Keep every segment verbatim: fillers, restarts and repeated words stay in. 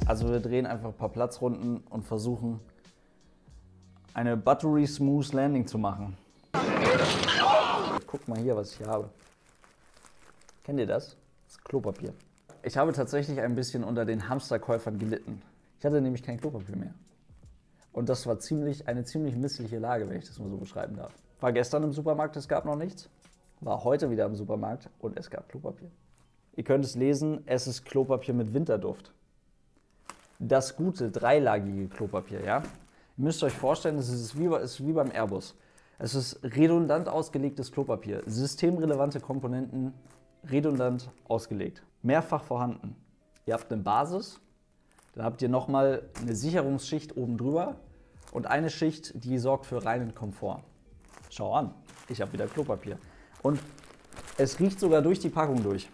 Also wir drehen einfach ein paar Platzrunden und versuchen eine Buttery Smooth Landing zu machen. Guck mal hier, was ich hier habe. Kennt ihr das? Das ist Klopapier. Ich habe tatsächlich ein bisschen unter den Hamsterkäufern gelitten. Ich hatte nämlich kein Klopapier mehr. Und das war ziemlich, eine ziemlich missliche Lage, wenn ich das mal so beschreiben darf. War gestern im Supermarkt, es gab noch nichts. War heute wieder im Supermarkt und es gab Klopapier. Ihr könnt es lesen, es ist Klopapier mit Winterduft. Das gute, dreilagige Klopapier, ja? Ihr müsst euch vorstellen, es ist wie, es ist wie beim Airbus. Es ist redundant ausgelegtes Klopapier. Systemrelevante Komponenten redundant ausgelegt. Mehrfach vorhanden. Ihr habt eine Basis, dann habt ihr nochmal eine Sicherungsschicht oben drüber und eine Schicht, die sorgt für reinen Komfort. Schau an, ich habe wieder Klopapier. Und es riecht sogar durch die Packung durch.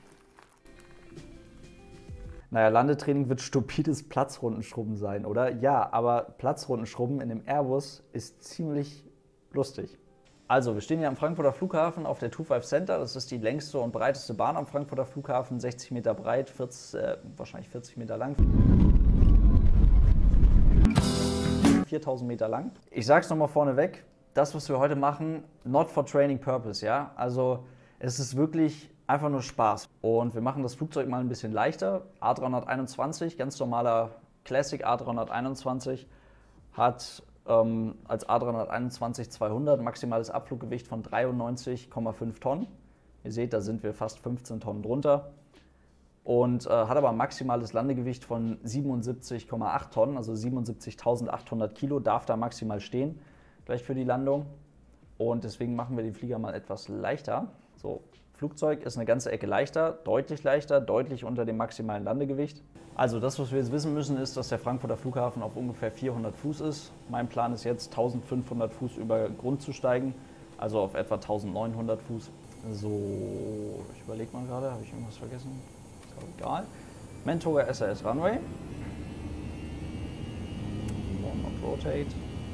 Naja, Landetraining wird stupides Platzrundenschrubben sein, oder? Ja, aber Platzrundenschrubben in dem Airbus ist ziemlich lustig. Also, wir stehen hier am Frankfurter Flughafen auf der Two Five Center. Das ist die längste und breiteste Bahn am Frankfurter Flughafen. sechzig Meter breit, vierzig, äh, wahrscheinlich vierzig Meter lang. viertausend Meter lang. Ich sag's nochmal vorneweg, das, was wir heute machen, not for training purpose, ja? Also, es ist wirklich einfach nur Spaß. Und wir machen das Flugzeug mal ein bisschen leichter. A drei einundzwanzig, ganz normaler Classic A drei einundzwanzig, hat ähm, als A drei einundzwanzig zweihundert maximales Abfluggewicht von dreiundneunzig Komma fünf Tonnen. Ihr seht, da sind wir fast fünfzehn Tonnen drunter. Und äh, hat aber ein maximales Landegewicht von siebenundsiebzig Komma acht Tonnen, also siebenundsiebzigtausendachthundert Kilo, darf da maximal stehen, gleich für die Landung. Und deswegen machen wir den Flieger mal etwas leichter. So, Flugzeug ist eine ganze Ecke leichter, deutlich leichter, deutlich unter dem maximalen Landegewicht. Also das, was wir jetzt wissen müssen, ist, dass der Frankfurter Flughafen auf ungefähr vierhundert Fuß ist. Mein Plan ist jetzt, eintausendfünfhundert Fuß über Grund zu steigen, also auf etwa eintausendneunhundert Fuß. So, ich überlege mal gerade, habe ich irgendwas vergessen? Ist auch egal. Mentoga S R S Runway. Warm-up Rotate.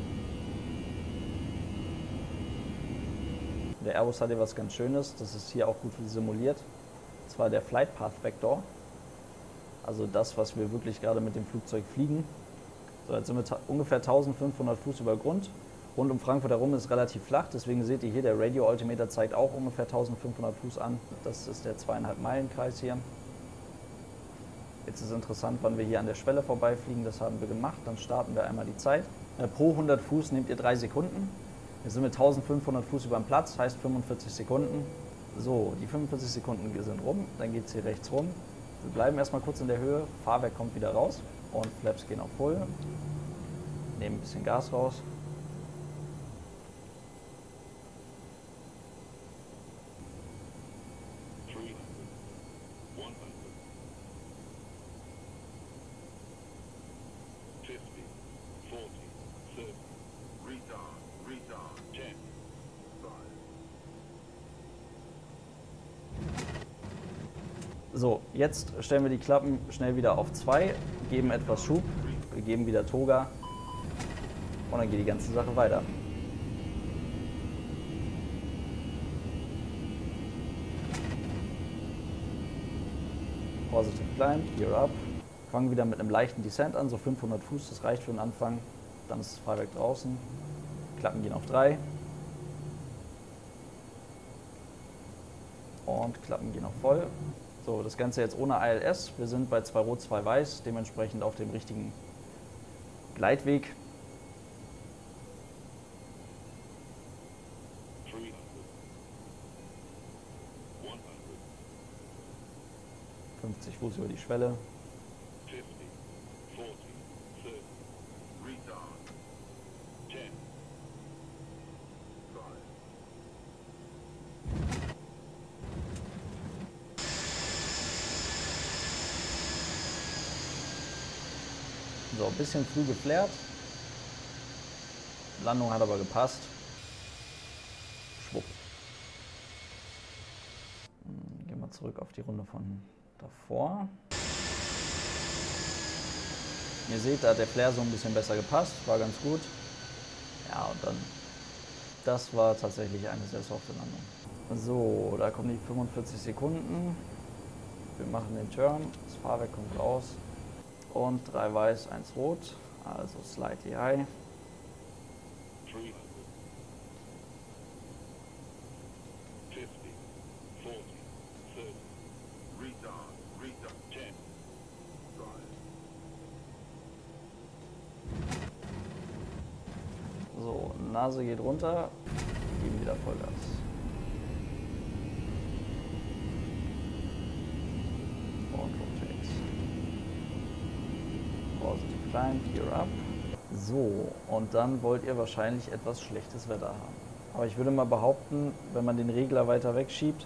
Der Airbus hat hier was ganz Schönes, das ist hier auch gut simuliert. Und zwar der Flight Path Vector. Also das, was wir wirklich gerade mit dem Flugzeug fliegen. So, jetzt sind wir ungefähr eintausendfünfhundert Fuß über Grund. Rund um Frankfurt herum ist es relativ flach, deswegen seht ihr hier, der Radio Altimeter zeigt auch ungefähr eintausendfünfhundert Fuß an. Das ist der zweieinhalb Meilen Kreis hier. Jetzt ist interessant, wann wir hier an der Schwelle vorbeifliegen. Das haben wir gemacht. Dann starten wir einmal die Zeit. Pro hundert Fuß nehmt ihr drei Sekunden. Jetzt sind wir eintausendfünfhundert Fuß über dem Platz, heißt fünfundvierzig Sekunden. So, die fünfundvierzig Sekunden sind rum, dann geht es hier rechts rum. Wir bleiben erstmal kurz in der Höhe, Fahrwerk kommt wieder raus und Flaps gehen auf Full. Nehmen ein bisschen Gas raus. So, jetzt stellen wir die Klappen schnell wieder auf zwei, geben etwas Schub, wir geben wieder Toga und dann geht die ganze Sache weiter. Positive Climb, Gear Up. Fangen wieder mit einem leichten Descent an, so fünfhundert Fuß, das reicht für den Anfang. Dann ist das Fahrwerk draußen, Klappen gehen auf drei. Und Klappen gehen auf voll. So, das Ganze jetzt ohne I L S. Wir sind bei zwei Rot, zwei Weiß, dementsprechend auf dem richtigen Gleitweg. fünfzig Fuß über die Schwelle. So, ein bisschen früh geflärt. Landung hat aber gepasst. Schwupp. Gehen wir zurück auf die Runde von davor. Ihr seht, da hat der Flare so ein bisschen besser gepasst, war ganz gut. Ja, und dann, das war tatsächlich eine sehr softe Landung. So, da kommen die fünfundvierzig Sekunden. Wir machen den Turn, das Fahrwerk kommt raus. und drei weiß, eins rot. Also slightly high. So, Nase geht runter, geben wieder Vollgas. Und rotate. Positive climb, gear up. So, und dann wollt ihr wahrscheinlich etwas schlechtes Wetter haben. Aber ich würde mal behaupten, wenn man den Regler weiter wegschiebt,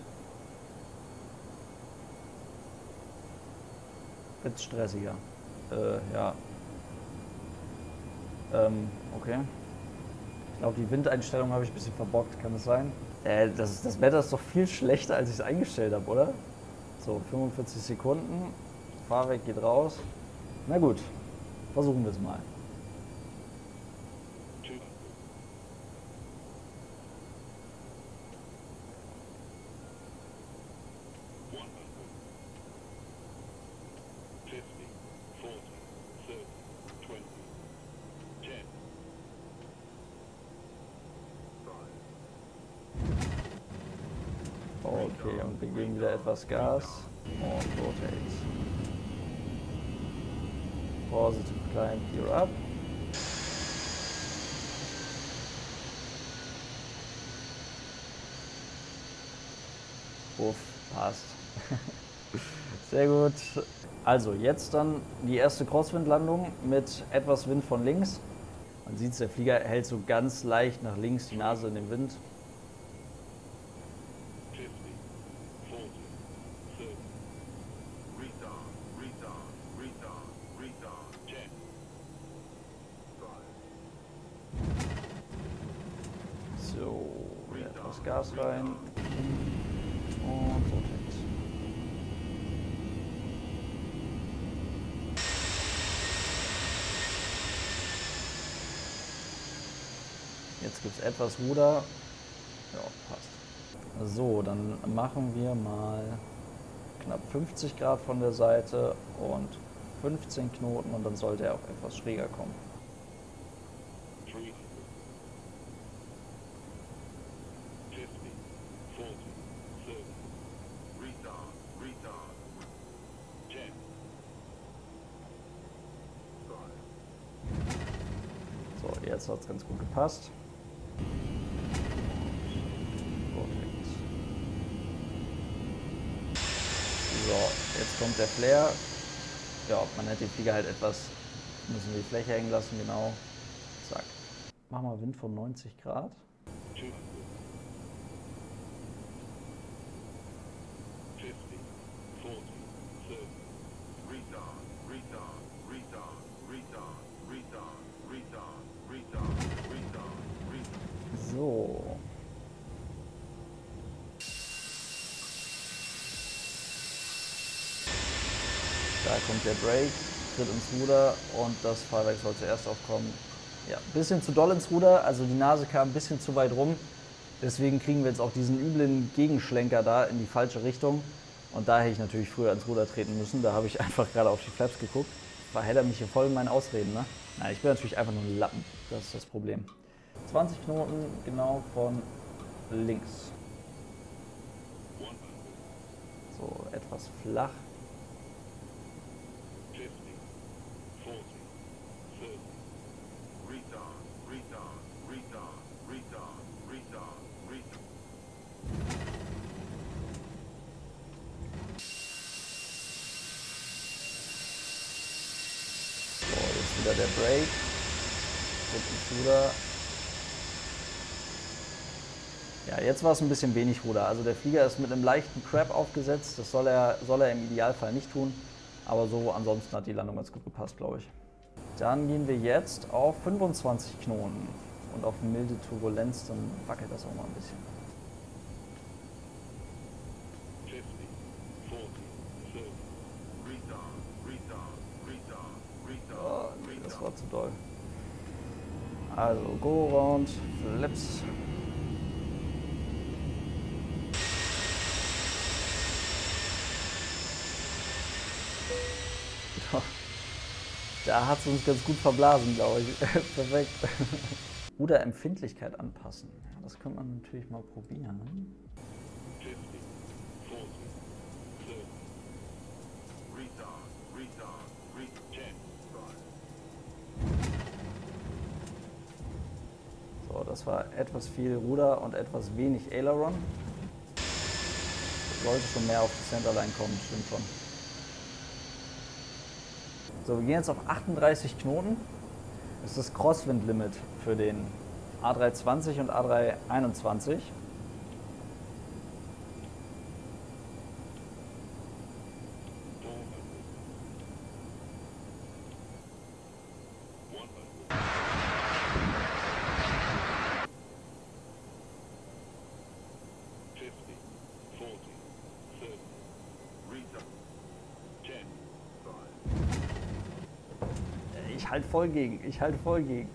wird es stressiger. Äh, ja. Ähm, okay. Ich glaube, die Windeinstellung habe ich ein bisschen verbockt, kann das sein? Äh, das, das Wetter ist doch viel schlechter, als ich es eingestellt habe, oder? So, fünfundvierzig Sekunden. Fahrwerk geht raus. Na gut, versuchen wir es mal. Okay, und wir geben wieder etwas Gas und rotate. Positive climb, gear up. Uff, passt. Sehr gut. Also jetzt dann die erste Crosswind-Landung mit etwas Wind von links. Man sieht, der Flieger hält so ganz leicht nach links, die Nase in den Wind. So, etwas Gas rein und rotate. Jetzt gibt es etwas Ruder. Ja, passt. So, dann machen wir mal knapp fünfzig Grad von der Seite und fünfzehn Knoten und dann sollte er auch etwas schräger kommen. So, jetzt hat es ganz gut gepasst. So, jetzt kommt der Flare. Ja, man hätte den Flieger halt etwas, müssen wir die Fläche hängen lassen, genau. Zack. Mach mal Wind von neunzig Grad. So. Da kommt der Brake, tritt ins Ruder und das Fahrwerk soll zuerst aufkommen. Ja, ein bisschen zu doll ins Ruder, also die Nase kam ein bisschen zu weit rum. Deswegen kriegen wir jetzt auch diesen üblen Gegenschlenker da in die falsche Richtung. Und da hätte ich natürlich früher ins Ruder treten müssen. Da habe ich einfach gerade auf die Flaps geguckt. Verhedder mich hier voll in meinen Ausreden, ne? Nein, ich bin natürlich einfach nur ein Lappen. Das ist das Problem. zwanzig Knoten genau von links. So, etwas flach. Wieder der Brake, tritt ins Ruder. Ja, jetzt war es ein bisschen wenig Ruder. Also der Flieger ist mit einem leichten Crab aufgesetzt. Das soll er, soll er im Idealfall nicht tun. Aber so ansonsten hat die Landung ganz gut gepasst, glaube ich. Dann gehen wir jetzt auf fünfundzwanzig Knoten. Und auf milde Turbulenz, dann wackelt das auch mal ein bisschen. Oh, nee, das war zu doll. Also, go round, flips. Da hat es uns ganz gut verblasen, glaube ich. Perfekt. Oder Empfindlichkeit anpassen. Ja, das könnte man natürlich mal probieren. So, das war etwas viel Ruder und etwas wenig Aileron. Sollte schon mehr auf die Centerline kommen, stimmt schon. So, wir gehen jetzt auf achtunddreißig Knoten. Das ist das Crosswind-Limit für den A drei zwanzig und A drei einundzwanzig. Ich halte voll gegen, ich halte voll gegen.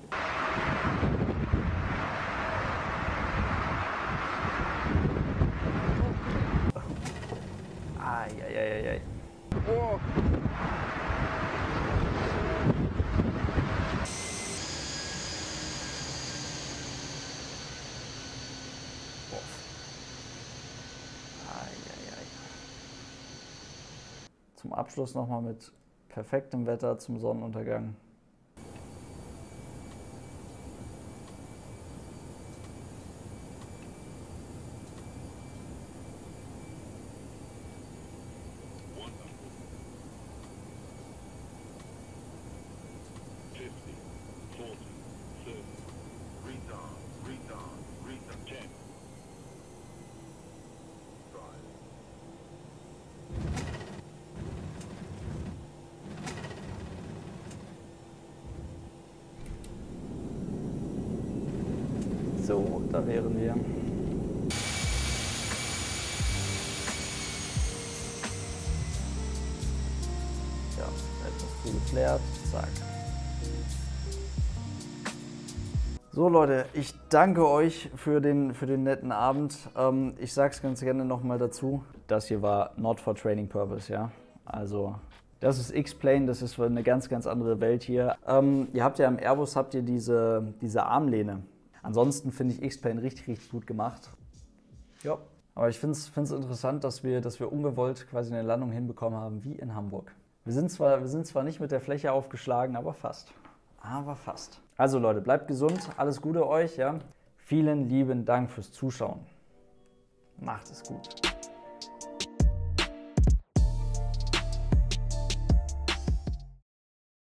Eieieiei. Oh. Eieiei. Zum Abschluss nochmal mit perfektem Wetter zum Sonnenuntergang. So, da wären wir. Ja, etwas zu geflärt. Zack. So Leute, ich danke euch für den, für den netten Abend. Ähm, ich sage es ganz gerne nochmal dazu. Das hier war not for training purpose, ja. Also das ist X-Plane, das ist eine ganz, ganz andere Welt hier. Ähm, ihr habt ja im Airbus habt ihr diese, diese Armlehne. Ansonsten finde ich X-Plane richtig, richtig gut gemacht. Ja, aber ich finde es interessant, dass wir, dass wir ungewollt quasi eine Landung hinbekommen haben, wie in Hamburg. Wir sind zwar, wir sind zwar nicht mit der Fläche aufgeschlagen, aber fast. Aber fast. Also Leute, bleibt gesund, alles Gute euch. Ja. Vielen lieben Dank fürs Zuschauen. Macht es gut.